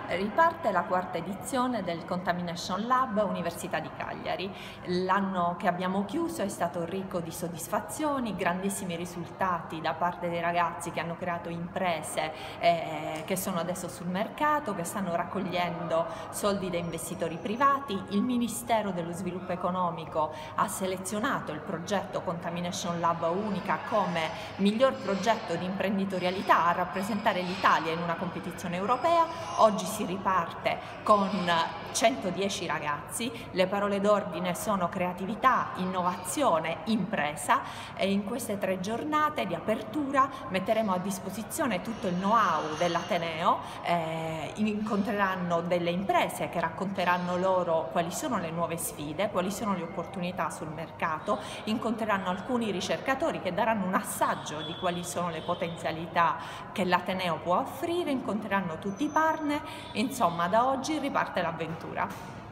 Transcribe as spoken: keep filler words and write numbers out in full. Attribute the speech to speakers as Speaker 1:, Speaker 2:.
Speaker 1: Riparte la quarta edizione del Contamination Lab Università di Cagliari. L'anno che abbiamo chiuso è stato ricco di soddisfazioni, grandissimi risultati da parte dei ragazzi che hanno creato imprese eh, che sono adesso sul mercato, che stanno raccogliendo soldi da investitori privati. Il Ministero dello Sviluppo Economico ha selezionato il progetto Contamination Lab Unica come miglior progetto di imprenditorialità a rappresentare l'Italia in una competizione europea. Oggi si riparte con centodieci ragazzi, le parole d'ordine sono creatività, innovazione, impresa, e in queste tre giornate di apertura metteremo a disposizione tutto il know-how dell'Ateneo, eh, incontreranno delle imprese che racconteranno loro quali sono le nuove sfide, quali sono le opportunità sul mercato, incontreranno alcuni ricercatori che daranno un assaggio di quali sono le potenzialità che l'Ateneo può offrire, incontreranno tutti i partner. Insomma, da oggi riparte l'avventura.